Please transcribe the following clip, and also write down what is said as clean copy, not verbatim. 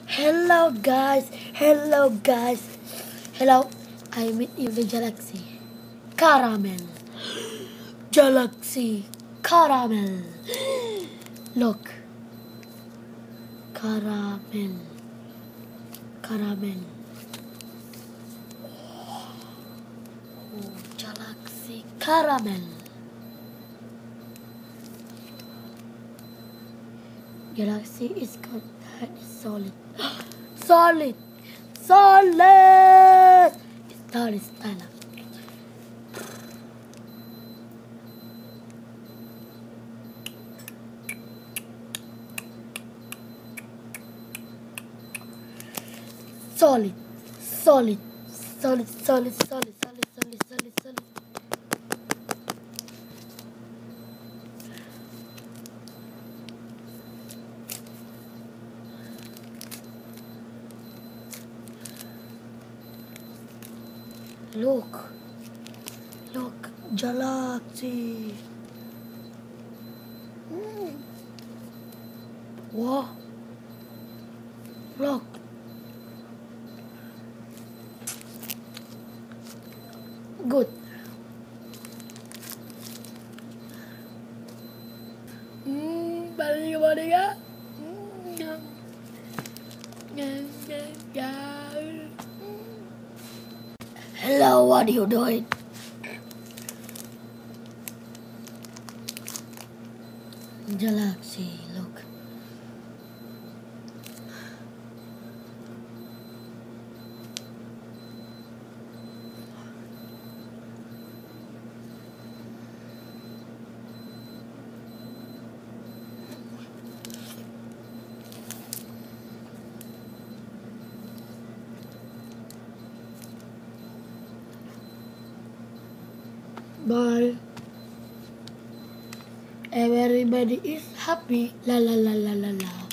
Hello guys, hello guys, hello. I meet you the Galaxy Caramel. Galaxy Caramel. Look. Caramel. Caramel. Oh, Galaxy Caramel. Galaxy is good. That is solid. Solid. Solid. That is Stella. Solid. Solid. Solid. Solid. Solid. Solid. Solid. Solid. Solid. Look, look, Galaxy. Wow, look. Good. Balik balik ya. Hello, what are you doing? Galaxy, look. Bye. Everybody is happy. La la la la la la.